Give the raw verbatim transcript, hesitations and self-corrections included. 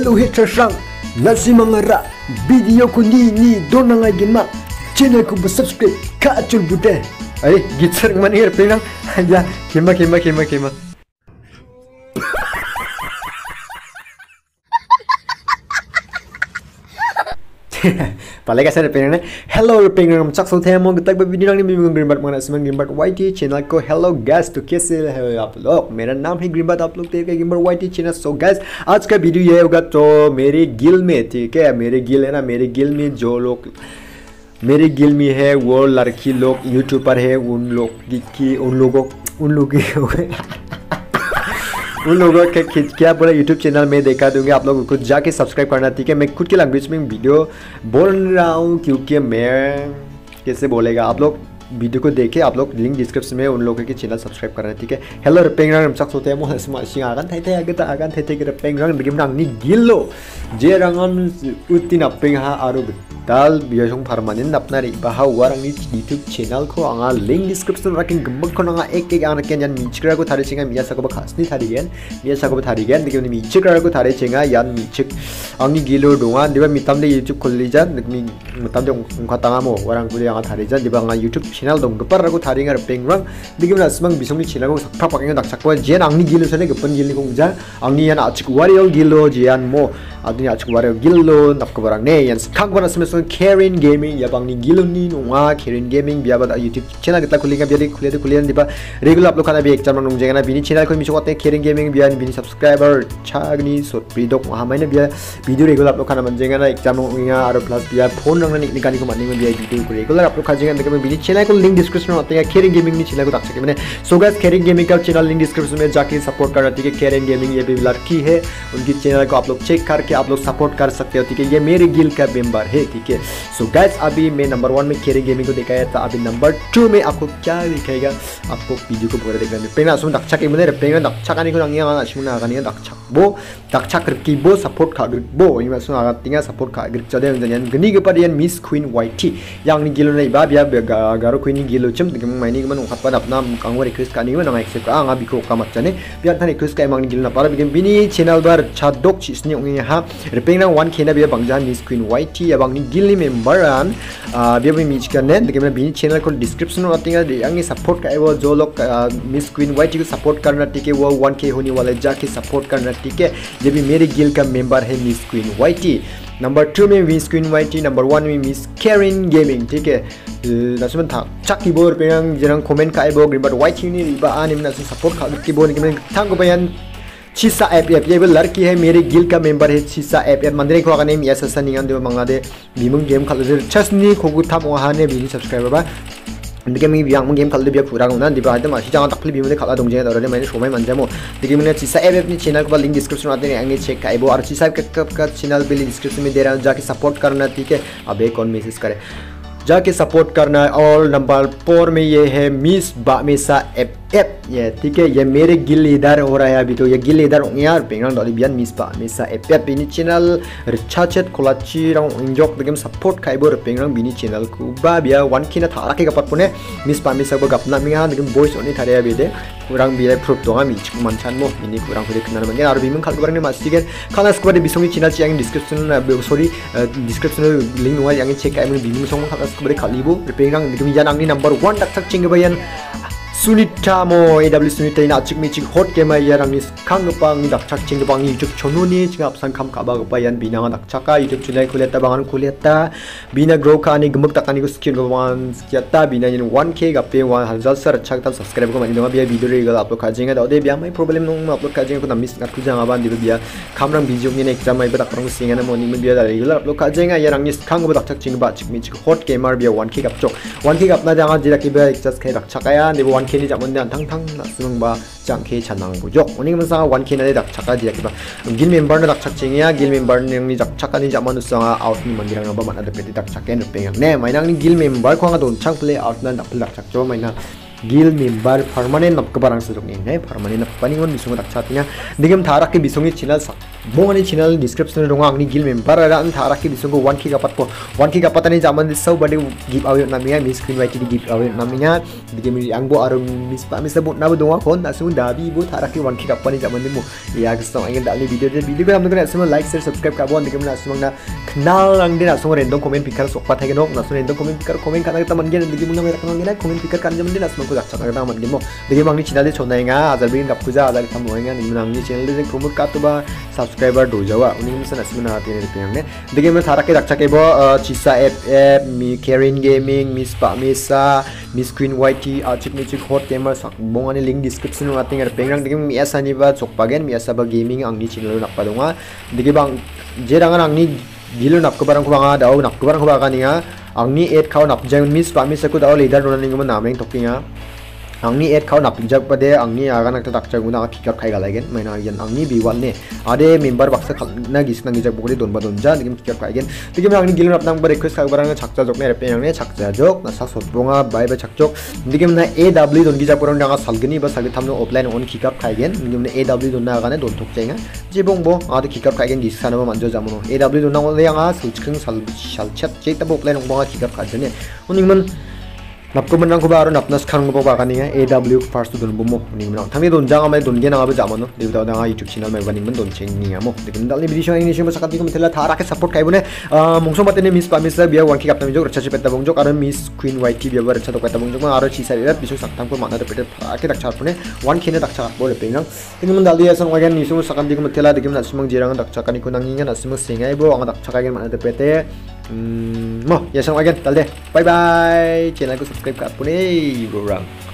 Hello hetrasang nasi mangara video ku ni ni donang agin ma channel ku subscribe ka acul bude ay gitsar man here penang ya kima kima kima kima Paling kasar pengen hello pengen cak so themo tak video ni memang greenbat mana semang greenbat Y T channel को hello guys तो कैसे है आप लोग मेरा नाम है greenbird आप लोग देख रहे हैं Greenbird Y T channel so guys आज का वीडियो ये होगा तो मेरे गिल में ठीक है मेरे गिल है ना मेरे गिल में जो लोग मेरे गिल में है वो लड़की लोग यूट्यूबर है उन लोग की उन लोगों उन लोगों उन लोगों के खींच क्या पूरा यूट्यूब चैनल में देखा दूंगे आप लोग खुद जाके सब्सक्राइब करना ठीक है मैं खुद के लैंग्वेज में वीडियो बोल रहा हूँ क्योंकि मैं कैसे बोलेगा आप लोग वीडियो को देखे आप लोग लिंक डिस्क्रिप्शन में उन लोगों के चैनल सब्सक्राइब करना ठीक है हेलो रपेंगरang चक सोते mo sing akan thai thai agata akan thai thai rपेंगरang bigim nang ni gilo je rangan utin apeng ha aru dal biasong permanen napnari bahau warang ni YouTube channel ko anga link description rakin gembek ko nga ek ek ana ken yan michkra ko thari singa miya sakoba khasni thari gen miya sakoba thari gen bigim ni michkra ko thari singa yan michik angni gilo donga diba mitam de YouTube khulli jan mi mitam de ungkha tanga mo warang kuli anga thari jan diba nga YouTube channel dong gepar aku thari ngar pengrang bigim na semang bisong ni channel ko sakpa pakai dak sakwa jen angni gilo sane gepen gili ko jan angni yan achik wario gilo jian mo adni achik wario gilo nak ko barang ne yan khang bana sem Karen Gaming ya bang ni gilo ni nunga Karen Gaming biya ba YouTube channel kita kulinga biya di kuliah kuliah di ba regular upload kana bi exam nung jengana bini channel ko mi sokote Karen Gaming biya bini subscriber chagni sot pridok ha maina biya video regular upload kana man jengana exam nung inga aro plus biya phone nang ni nikani ko mani biya video ko regular upload ka jengana dekame bini channel ko link description में होते हैं Karen Gaming ni channel को देख सकते हैं मैंने so guys Karen Gaming का channel link description में जाके सपोर्ट करना ठीक है Karen Gaming ये भी लड़की है उनकी चैनल को आप लोग चेक करके आप लोग सपोर्ट कर सकते हो ठीक है ये मेरे गिल का मेंबर है ठीक है सो गाइस अभी मैं नंबर वन में Karen Gaming को दिखाया था अभी नंबर टू में आपको क्या दिखाएगा आपको वीडियो को पूरा देखना है पेना सुन दक्षक के मैंने पेना दक्षक आने को नहीं आना सुन आना नहीं दक्षक वो दक्षक की वो सपोर्ट का वो ये सुन आना तिंगा सपोर्ट का चले जन गनी के पर ये miss queen Y T yang ni gilo नहीं बा बिया Garo queen gilo cem dengan main ini man ungkapan apna kang war request kan ini man accept ah ngabi ko kamat jane biar tan request kai mang ni gilna para bikin bini channel bar chadok chi sni ong ha repeng nang one k na biar bangjan miss queen Y T ya bang ni gilni member an biar bi mich kan ne dengan bini channel ko description में आती है yang support का वो जो लोग miss queen Y T को support करना ठीक है वो one k होने वाले जाके सपोर्ट करना ठीक है ये भी मेरे गिल का मेंबर है miss queen Y T number two में miss queen Y T number one में मिस Karen Gaming ठीक है नासुमन था चक कीबोर्ड पे yang जरang komen ka ebo greenbat Y T ni iba anim na support ka keyboard ni kemen thang ko bayan Chisa F F ये भी लड़की है मेरे गिल का मेंबर है Chisa F F मंदिर को अगर नहीं ऐसा सनिंगन दे मंगादे बीमंग गेम खाले चसनी खोगु थाम वहां ने भी सब्सक्राइबर बा देखिए मैं बियांग गेम खाले बिया पूरा होना दिबा आते मासी जागा तकली बीमंग दे खाला दंजे दरले मैंने शोमाय मनजामो देखिए मैंने Chisa F F नि चैनल को लिंक डिस्क्रिप्शन में आते हैं आगे चेक काइबो और Chisa F F का चैनल भी डिस्क्रिप्शन में दे रहा हूं जाके सपोर्ट करना ठीक है अब एक और मैसेज करे जाके सपोर्ट करना और नंबर फोर में ये है मिस बामेसा एफ एफ ये ठीक है ये मेरे गिल लीडर हो रहा है अभी तो ये गिल लीडर यार पेंगरang dali bian मिस बामेसा F F ini channel recharge kolachi rang injok degem support kai bor pengrang bini channel ku ba bia one k na thara ke kapat pune miss बामेसा ba gapna minga degem voice oni thare abi de kurang biai proof donga mi chik manchan mo ini kurang kode kenar mangen ar bimung khal barang ne masigen khalas ko de bisongi channel chi yang description sorry description link nuai yang check kai bimung song khalas beri kalibu repengang di kemijan angni number one tak tak cing bayan Sunita mo A W Sunita ina cik mi cik hot game ya rang ni kang gepang dak cak cing gepang YouTube channel ni cing apsan kam ka ba bayan bina dak caka YouTube channel kuleta bangan kuleta bina grow ka ni gemuk tak ani ko skin bawan sekiata bina ni one k gape one hazal sar cak tam subscribe ko mani dong biya video regal upload ka jinga da de biya mai problem nong upload ka jinga ko na miss ngat ku jang aban di biya kamrang video ni exam mai badak rang singa na mo ni biya da regular upload ka jinga ya rang ni kang dak cak cing ba cik mi cik hot gamer biya one k gap chok one k gap na jang jira ki biya just kai dak caka ya ni one k ni jaman dan thang thang na sunung ba jang ke chanang bujok oni man sa one k na dak chaka dia ki ba gil member na dak chak chingia gil member ni dak chaka ni jaman sa out ni mandirang ba man ada peti dak chaken peng ne mainang ni gil member ko nga don chang play out na dak dak chak jo maina gil member permanent nap ka barang sa jok ni ne permanent nap paningon bisung dak chatnya digam thara ke bisongi channel Bongani channel description dong angni gil member ada an tharaki disunggu one k kapat po one k kapat ani zaman di sau bade give away namanya Miss Queen White di give away namanya di game ang bo arum Miss pa Miss sebut nabu dong kon nasu dabi bo tharaki one k kapat ani zaman di mo ya gusto angin dali video de video ko hamno kana semua like share subscribe ka bon di game na semua na kenal ang din asung random comment pikar sok pat hagenok nasu random comment pikar comment kana kita man gen di game na mereka ngena comment pikar kan zaman din asung ko daksa kana man game mo di game angni channel de chonai nga azar bin dap kuja azar tham hoenga ni angni channel de promote ka to ba subscriber do jawa uning misan asmana hati ni piang ne dege me tharake dakcha ke bo chisa f f mi Karen gaming Miss pa misa Miss Queen White achik ni chik hot gamer sak bongani link description ng ating pengrang dege mi asa ni ba chokpagen mi asa ba gaming ang ni channel nakpadonga dege bang jerangan ang ni gilo nakkubarang ko banga daw nakkubarang ko ba kaniya ang ni eight khaw nap jang Miss pa misa ko daw leader ronan ning mo nameng tokinga angni eight kau napik jak pade angni aga nak tak jak guna kikar khai galagen maina yan angni b one ne ade member baksa na gis nang jak bokli don ba don ja digim kikar khai gen digim angni gilun apnang ba request khai barang chakja jok ne repe yang ne chakja jok na sa sotbonga bai ba chakjok digim na aw don gija porong danga salgni ba sagi thamno offline on kikar khai gen digim na aw don na aga ne don thok chenga jibong bo ade kikar khai gen gis sana ba manjo jamono aw don na ole yang a sulchking sal sal chat je ta offline on ba kikar khai ne uning man napko menang ko baro napnas khang bo ba kaniya aw first don bomo ni menang thami don jang amai don gena ba jamano de da da youtube channel mai baning men don cheng ni amo de kin dal ni video ni shima sakati ko metela thara ke support kai bune mongso matene Miss Pamisa bia one k kapta mijok racha chepeta bongjok aro Miss Queen White bia racha to kata bongjok aro chi sari bisu saktam ko mana de pete thara ke dakcha pune one k ne dakcha bo le pengang kin men dal dia sang wagen ni shima sakati ko metela de kim na simang jirang dakcha kani ko nanginga na simang singai bo ang dakcha kai mana de pete Hmm, mo, ya sang wagen, talde. Bye bye. Channel ko subscribe ka po ni, bro.